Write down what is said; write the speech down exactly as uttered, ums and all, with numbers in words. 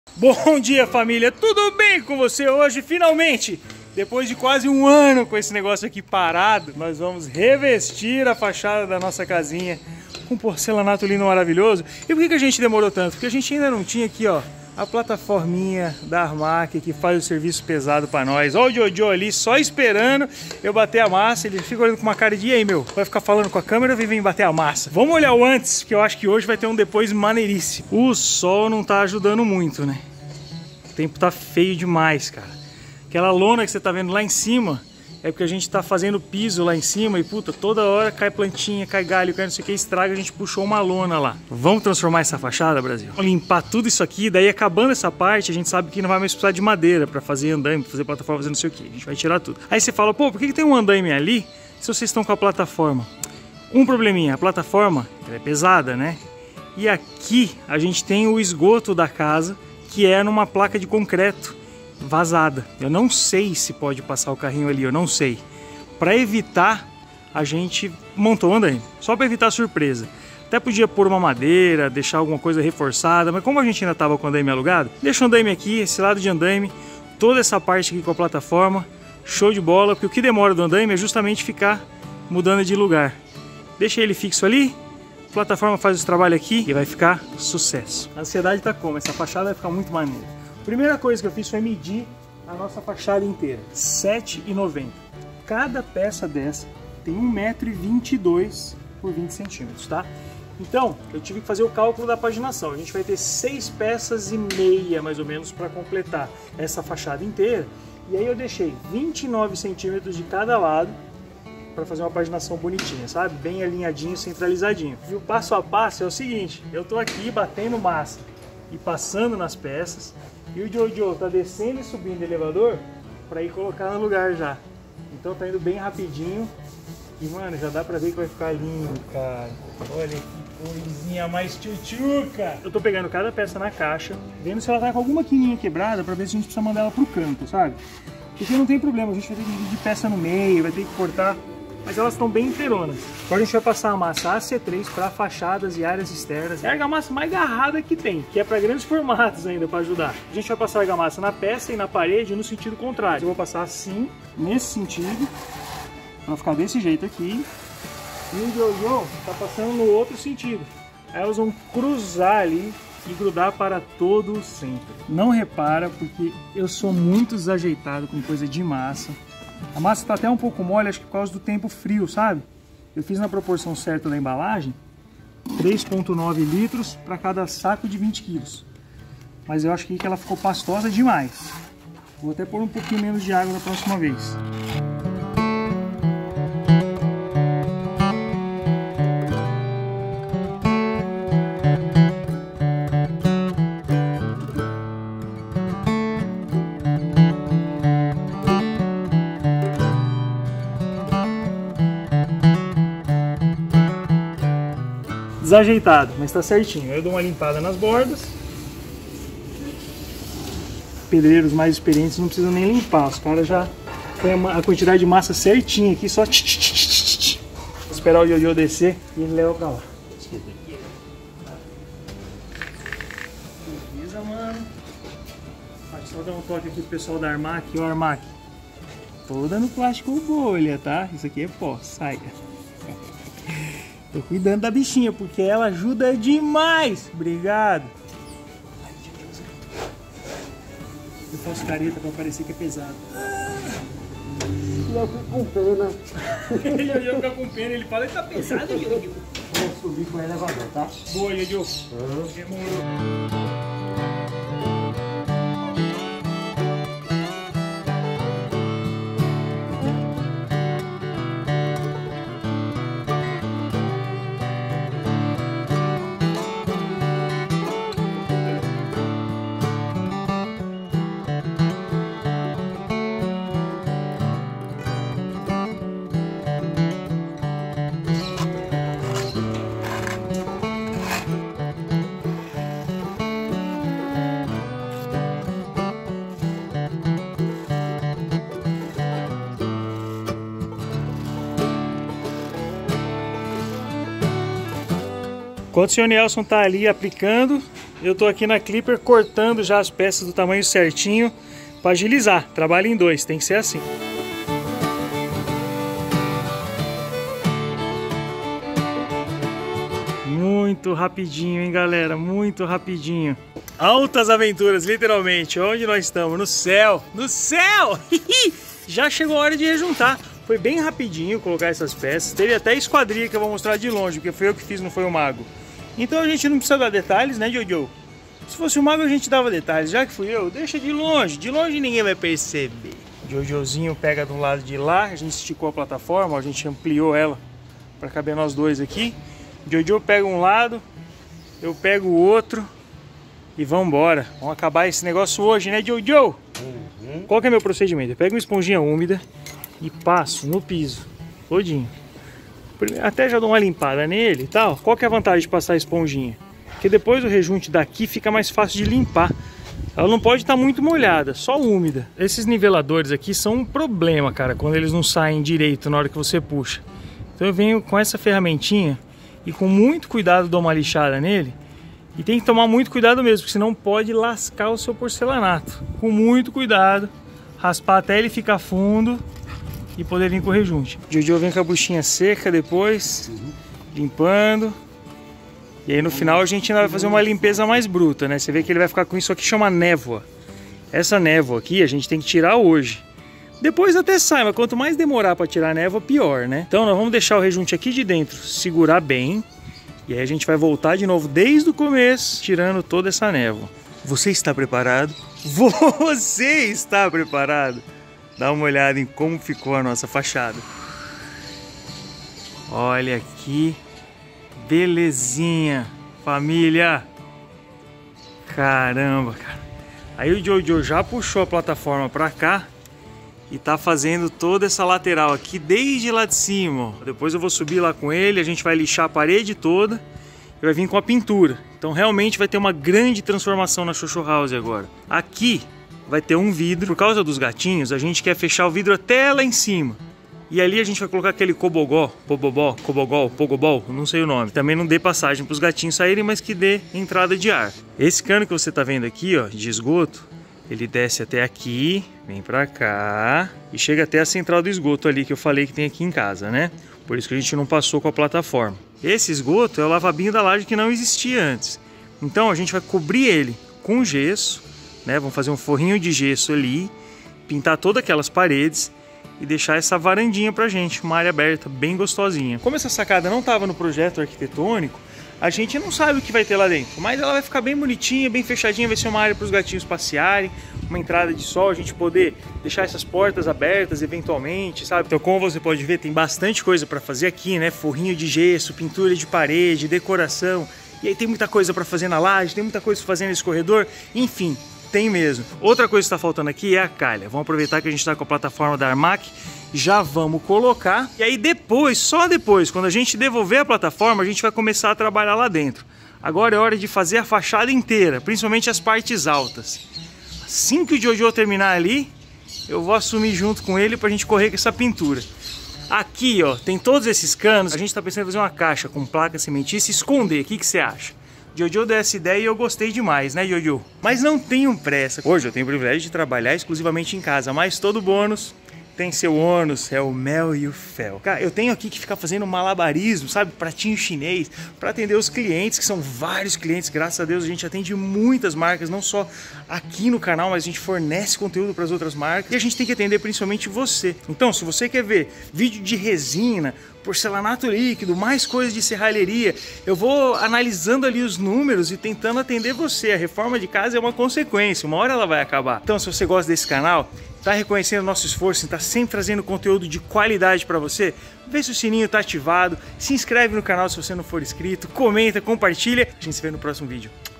Bom dia, família, tudo bem com você hoje? Finalmente, depois de quase um ano com esse negócio aqui parado, nós vamos revestir a fachada da nossa casinha com porcelanato lindo maravilhoso. E por que que a gente demorou tanto? Porque a gente ainda não tinha aqui, ó, a plataforminha da Armac que faz o serviço pesado pra nós. Ó o Jojo ali só esperando eu bater a massa. Ele fica olhando com uma cara de, e aí, meu, vai ficar falando com a câmera ou vem bater a massa? Vamos olhar o antes, que eu acho que hoje vai ter um depois maneiríssimo. O sol não tá ajudando muito, né? O tempo tá feio demais, cara. Aquela lona que você tá vendo lá em cima é porque a gente tá fazendo piso lá em cima e, puta, toda hora cai plantinha, cai galho, cai não sei o que, estraga, a gente puxou uma lona lá. Vamos transformar essa fachada, Brasil? Vamos limpar tudo isso aqui, daí acabando essa parte, a gente sabe que não vai mais precisar de madeira pra fazer andaime, pra fazer plataforma, fazer não sei o que. A gente vai tirar tudo. Aí você fala, pô, por que que tem um andaime ali se vocês estão com a plataforma? Um probleminha, a plataforma ela é pesada, né? E aqui a gente tem o esgoto da casa, que é numa placa de concreto vazada. Eu não sei se pode passar o carrinho ali, eu não sei. Para evitar, a gente montou o andaime, só para evitar a surpresa. Até podia pôr uma madeira, deixar alguma coisa reforçada, mas como a gente ainda estava com o andaime alugado, deixa o andaime aqui, esse lado de andaime, toda essa parte aqui com a plataforma, show de bola, porque o que demora do andaime é justamente ficar mudando de lugar. Deixa ele fixo ali, a plataforma faz esse trabalho aqui e vai ficar sucesso. A ansiedade tá como? Essa fachada vai ficar muito maneira. Primeira coisa que eu fiz foi medir a nossa fachada inteira, sete e noventa. Cada peça dessa tem um metro e vinte e dois por vinte centímetros, tá? Então, eu tive que fazer o cálculo da paginação. A gente vai ter seis peças e meia, mais ou menos, para completar essa fachada inteira. E aí eu deixei vinte e nove centímetros de cada lado para fazer uma paginação bonitinha, sabe? Bem alinhadinho, centralizadinho. E o passo a passo é o seguinte, eu tô aqui batendo massa e passando nas peças, e o Jojo tá descendo e subindo o elevador para ir colocar no lugar já. Então tá indo bem rapidinho e, mano, já dá pra ver que vai ficar lindo, cara. Olha que coisinha mais tchutchuca. Eu tô pegando cada peça na caixa, vendo se ela tá com alguma quininha quebrada pra ver se a gente precisa mandar ela pro canto, sabe? Porque não tem problema, a gente vai ter que dividir peça no meio, vai ter que cortar, mas elas estão bem inteironas. Agora a gente vai passar a massa A C três para fachadas e áreas externas. É a argamassa mais garrada que tem, que é para grandes formatos ainda, para ajudar. A gente vai passar a argamassa na peça e na parede no sentido contrário. Eu vou passar assim, nesse sentido, para ficar desse jeito aqui. E o Jojo tá passando no outro sentido. Aí elas vão cruzar ali e grudar para todo o centro. Não repara, porque eu sou muito desajeitado com coisa de massa. A massa está até um pouco mole, acho que por causa do tempo frio, sabe? Eu fiz na proporção certa da embalagem, três vírgula nove litros para cada saco de vinte quilos. Mas eu acho que ela ficou pastosa demais. Vou até pôr um pouquinho menos de água da próxima vez. Desajeitado, mas tá certinho. Eu dou uma limpada nas bordas. Pedreiros mais experientes não precisam nem limpar, os caras já põem a quantidade de massa certinha aqui, só tch, tch, tch, tch. Vou esperar o Jojo descer e ele leva pra lá. Beleza, mano. Só dar um toque aqui pro pessoal da Armac. Ó, Armac, toda no plástico bolha, tá? Isso aqui é pó, saia. Tô cuidando da bichinha, porque ela ajuda demais. Obrigado. Eu faço careta pra parecer que é pesado. Eu fico com pena. Ele olhou, fica com pena, ele fala que tá pesado, Jojo. Vou subir com o elevador, tá? Boa, Jojo. Uhum. Demorou. Enquanto o senhor Nelson tá ali aplicando, eu tô aqui na Clipper cortando já as peças do tamanho certinho para agilizar. Trabalho em dois, tem que ser assim. Muito rapidinho, hein, galera? Muito rapidinho. Altas aventuras, literalmente. Onde nós estamos? No céu! No céu! Já chegou a hora de rejuntar. Foi bem rapidinho colocar essas peças. Teve até esquadria que eu vou mostrar de longe, porque foi eu que fiz, não foi o mago. Então a gente não precisa dar detalhes, né, Jojo? Se fosse o mago a gente dava detalhes. Já que fui eu, deixa de longe. De longe ninguém vai perceber. Jojozinho pega do lado de lá. A gente esticou a plataforma, a gente ampliou ela para caber nós dois aqui. Jojo pega um lado, eu pego o outro e vamos embora. Vamos acabar esse negócio hoje, né, Jojo? Uhum. Qual que é meu procedimento? Eu pego uma esponjinha úmida e passo no piso, todinho. Até já dou uma limpada nele e tal. Qual que é a vantagem de passar a esponjinha? Porque depois o rejunte daqui fica mais fácil de limpar. Ela não pode estar muito molhada, só úmida. Esses niveladores aqui são um problema, cara, quando eles não saem direito na hora que você puxa. Então eu venho com essa ferramentinha e com muito cuidado dou uma lixada nele. E tem que tomar muito cuidado mesmo, porque senão pode lascar o seu porcelanato. Com muito cuidado, raspar até ele ficar fundo e poder vir com o rejunte. Jojo vem com a buchinha seca depois, uhum. limpando. E aí no final a gente ainda vai fazer uma limpeza mais bruta, né? Você vê que ele vai ficar com isso aqui que chama névoa. Essa névoa aqui a gente tem que tirar hoje. Depois até sai, mas quanto mais demorar para tirar a névoa, pior, né? Então nós vamos deixar o rejunte aqui de dentro segurar bem. E aí a gente vai voltar de novo desde o começo, tirando toda essa névoa. Você está preparado? Você está preparado? Dá uma olhada em como ficou a nossa fachada. Olha aqui. Belezinha, família. Caramba, cara. Aí o Jojo já puxou a plataforma para cá e tá fazendo toda essa lateral aqui desde lá de cima. Depois eu vou subir lá com ele, a gente vai lixar a parede toda e vai vir com a pintura. Então realmente vai ter uma grande transformação na Xoxo House agora. Aqui vai ter um vidro. Por causa dos gatinhos, a gente quer fechar o vidro até lá em cima. E ali a gente vai colocar aquele cobogó, pobobó, cobogó, pogobol, não sei o nome. Também não dê passagem para os gatinhos saírem, mas que dê entrada de ar. Esse cano que você tá vendo aqui, ó, de esgoto, ele desce até aqui, vem pra cá e chega até a central do esgoto ali que eu falei que tem aqui em casa, né? Por isso que a gente não passou com a plataforma. Esse esgoto é o lavabinho da laje que não existia antes. Então a gente vai cobrir ele com gesso, né? Vamos fazer um forrinho de gesso ali, pintar todas aquelas paredes e deixar essa varandinha pra gente, uma área aberta bem gostosinha. Como essa sacada não estava no projeto arquitetônico, a gente não sabe o que vai ter lá dentro, mas ela vai ficar bem bonitinha, bem fechadinha, vai ser uma área para os gatinhos passearem, uma entrada de sol, a gente poder deixar essas portas abertas eventualmente, sabe? Então, como você pode ver, tem bastante coisa para fazer aqui, né? Forrinho de gesso, pintura de parede, decoração, e aí tem muita coisa para fazer na laje, tem muita coisa para fazer nesse corredor, enfim, tem mesmo. Outra coisa que está faltando aqui é a calha. Vamos aproveitar que a gente está com a plataforma da Armac, já vamos colocar. E aí depois, só depois, quando a gente devolver a plataforma, a gente vai começar a trabalhar lá dentro. Agora é hora de fazer a fachada inteira, principalmente as partes altas. Assim que o Jojo terminar ali, eu vou assumir junto com ele para a gente correr com essa pintura. Aqui, ó, tem todos esses canos. A gente está pensando em fazer uma caixa com placa cimentícia e esconder. O que que você acha? Jojo deu essa ideia e eu gostei demais, né, Jojo? Mas não tenham pressa. Hoje eu tenho o privilégio de trabalhar exclusivamente em casa, mas todo bônus tem seu ônus, é o mel e o fel. Cara, eu tenho aqui que ficar fazendo malabarismo, sabe? Pratinho chinês, para atender os clientes, que são vários clientes. Graças a Deus a gente atende muitas marcas, não só aqui no canal, mas a gente fornece conteúdo para as outras marcas. E a gente tem que atender principalmente você. Então, se você quer ver vídeo de resina, porcelanato líquido, mais coisas de serralheria, eu vou analisando ali os números e tentando atender você. A reforma de casa é uma consequência, uma hora ela vai acabar. Então, se você gosta desse canal, tá reconhecendo o nosso esforço, tá sempre trazendo conteúdo de qualidade para você, vê se o sininho tá ativado, se inscreve no canal se você não for inscrito, comenta, compartilha. A gente se vê no próximo vídeo.